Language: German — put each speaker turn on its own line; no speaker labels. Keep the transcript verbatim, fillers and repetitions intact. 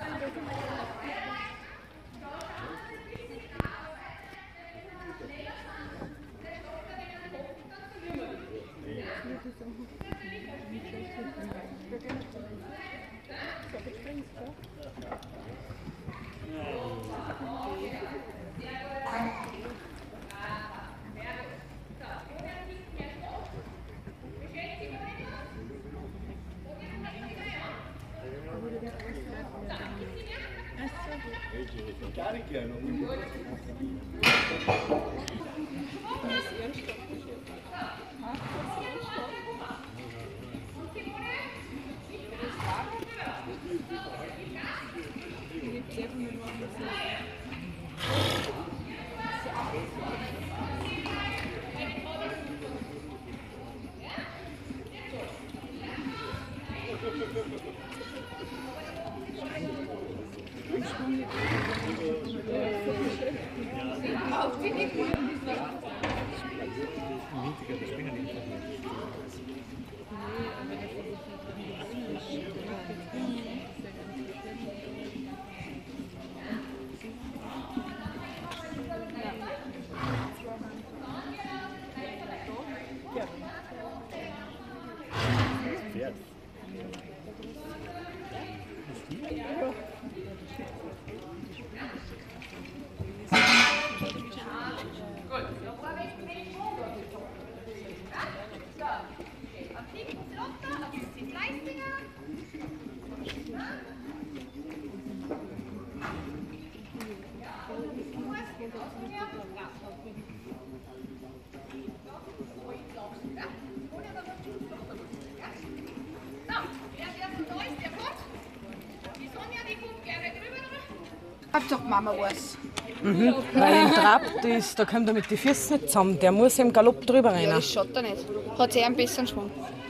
Hauptsache Mama weiß.
Mhm, weil im Trab, ist, da kommt er mit den Füßen nicht zusammen. Der muss im Galopp drüber rennen.
Ja, das schaut er nicht. Hat sie einen besseren Schwung.